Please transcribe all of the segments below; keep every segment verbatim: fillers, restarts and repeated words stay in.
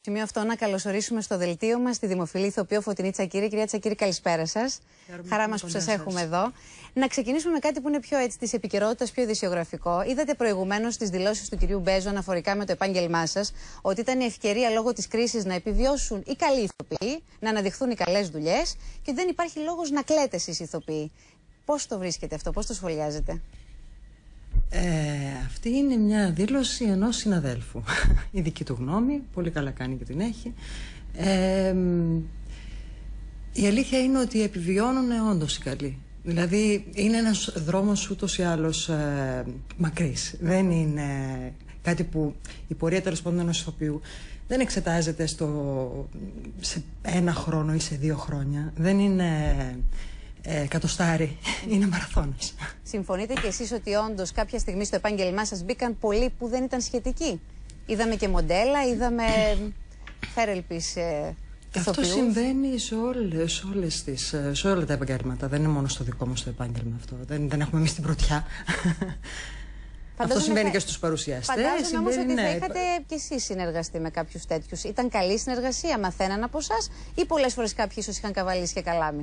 Σημείο αυτό να καλωσορίσουμε στο δελτίο μας τη δημοφιλή ηθοποιό Φωτεινή Τσακίρη. Κυρία Τσακίρη, καλησπέρα σας. Χαρά μας που σας έχουμε εδώ. Να ξεκινήσουμε με κάτι που είναι πιο έτσι της επικαιρότητας, πιο ειδησιογραφικό. Είδατε προηγουμένως τις δηλώσεις του κυρίου Μπέζο αναφορικά με το επάγγελμά σας, ότι ήταν η ευκαιρία λόγω της κρίσης να επιβιώσουν οι καλοί ηθοποιοί, να αναδειχθούν οι καλές δουλειές και δεν υπάρχει λόγος να κλαίτε εσείς ηθοποιοί. Πώς το βρίσκετε αυτό, πώς το σχολιάζετε? Ε, αυτή είναι μια δήλωση ενός συναδέλφου. Η δική του γνώμη, πολύ καλά κάνει και την έχει. Ε, η αλήθεια είναι ότι επιβιώνουν όντως οι καλοί. Δηλαδή είναι ένας δρόμος ούτως ή άλλως ε, μακρύς. Δεν είναι κάτι που η πορεία τέλος πάντων ενός ηθοποιού δεν εξετάζεται στο, σε ένα χρόνο ή σε δύο χρόνια. Δεν είναι ε, κατοστάρι, είναι μαραθώνας. Συμφωνείτε κι εσείς ότι όντως κάποια στιγμή στο επάγγελμά σας μπήκαν πολλοί που δεν ήταν σχετικοί? Είδαμε και μοντέλα, είδαμε θέρελπις ε, αυτό συμβαίνει σε όλες, όλες τις, σε όλα τα επαγγέλματα. Δεν είναι μόνο στο δικό μας το επάγγελμα αυτό. Δεν, δεν έχουμε εμείς την πρωτιά. Αυτό συμβαίνει θα... και στους παρουσιαστές. Φαντάζομαι όμως ότι ναι. θα είχατε κι εσείς συνεργαστεί με κάποιους τέτοιους. Ήταν καλή συνεργασία, μαθαίναν από εσάς ή πολλές φορές κάποιοι ίσως είχαν καβαλήσει και καλάμι?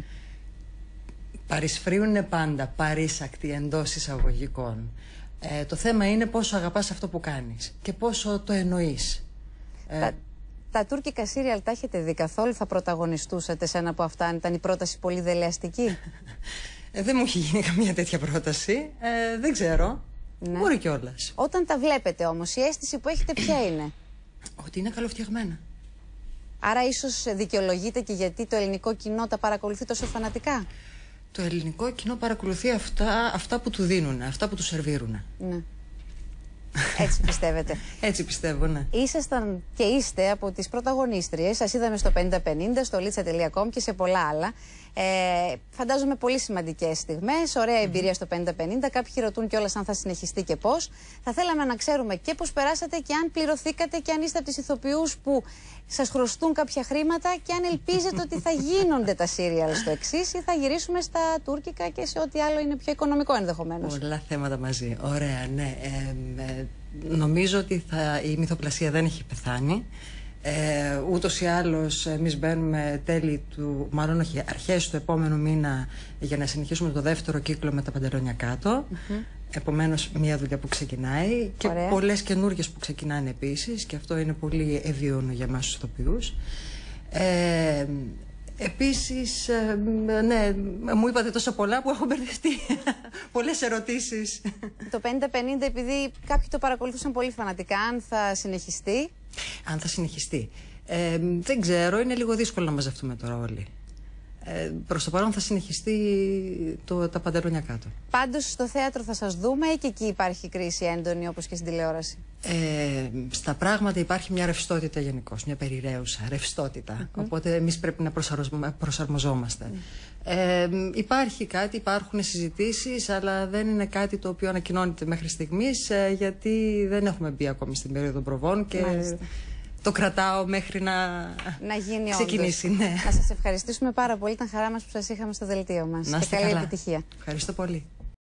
Παρισφρίουν πάντα, παρήσακτοι εντός εισαγωγικών. Ε, το θέμα είναι πόσο αγαπάς αυτό που κάνεις και πόσο το εννοείς. Τα, ε, τα τουρκικά σύριαλ τα έχετε δει καθόλου? Θα πρωταγωνιστούσατε σε ένα από αυτά αν ήταν η πρόταση πολύ δελεαστική? ε, δεν μου έχει γίνει καμία τέτοια πρόταση. Ε, δεν ξέρω. Ναι. Μπορεί κιόλας. Όταν τα βλέπετε όμως, η αίσθηση που έχετε ποια είναι? Ότι είναι καλοφτιαγμένα. Άρα ίσως δικαιολογείται και γιατί το ελληνικό κοινό τα παρακολουθεί τόσο φανατικά. Το ελληνικό κοινό παρακολουθεί αυτά, αυτά που του δίνουν, αυτά που του σερβίρουν. Ναι. Έτσι πιστεύετε? Έτσι πιστεύω, ναι. Ήσασταν και είστε από τις πρωταγωνίστριες. Σας είδαμε στο πενήντα πενήντα, στο λίτσα τελεία κομ και σε πολλά άλλα. Ε, φαντάζομαι πολύ σημαντικές στιγμές, ωραία εμπειρία στο πενήντα πενήντα. Κάποιοι ρωτούν κιόλας αν θα συνεχιστεί και πώς. Θα θέλαμε να ξέρουμε και πώς περάσατε και αν πληρωθήκατε και αν είστε από τις ηθοποιούς που σας χρωστούν κάποια χρήματα και αν ελπίζετε ότι θα γίνονται τα σύριαλ στο εξής ή θα γυρίσουμε στα τουρκικά και σε ό,τι άλλο είναι πιο οικονομικό ενδεχομένως. Πολλά θέματα μαζί. Ωραία, ναι. Ε, ε, νομίζω ότι θα, η μυθοπλασία δεν έχει πεθάνει. Ε, ούτως ή άλλως εμείς μπαίνουμε τέλη του, μάλλον όχι, αρχές του επόμενου μήνα για να συνεχίσουμε το δεύτερο κύκλο με τα παντελόνια κάτω. Mm-hmm. Επομένως μια δουλειά που ξεκινάει και ωραία. Πολλές καινούργιες που ξεκινάνε επίσης και αυτό είναι πολύ ευίωνο για εμάς τους ηθοποιούς. Ε, Επίσης, ε, ναι, μου είπατε τόσα πολλά που έχω μπερδευτεί. Πολλές ερωτήσεις. Το πενήντα πενήντα, επειδή κάποιοι το παρακολουθούσαν πολύ φανατικά, αν θα συνεχιστεί? Αν θα συνεχιστεί. Ε, δεν ξέρω, είναι λίγο δύσκολο να μαζευτούμε τώρα όλοι. Ε, προς το παρόν θα συνεχιστεί το, τα παντελόνια κάτω. Πάντως στο θέατρο θα σας δούμε ή και εκεί υπάρχει κρίση έντονη όπως και στην τηλεόραση? Ε, στα πράγματα υπάρχει μια ρευστότητα γενικώς, μια περιραίουσα ρευστότητα. Mm-hmm. Οπότε εμείς πρέπει να προσαρμοζόμαστε. Mm. Ε, υπάρχει κάτι, υπάρχουν συζητήσεις, αλλά δεν είναι κάτι το οποίο ανακοινώνεται μέχρι στιγμής, ε, γιατί δεν έχουμε μπει ακόμη στην περίοδο προβών και μάλιστα. Το κρατάω μέχρι να, να γίνει ξεκινήσει. Ναι. Να σας ευχαριστήσουμε πάρα πολύ. Ήταν χαρά μας που σας είχαμε στο δελτίο μας. Να είστε και καλή καλά. επιτυχία. Ευχαριστώ πολύ.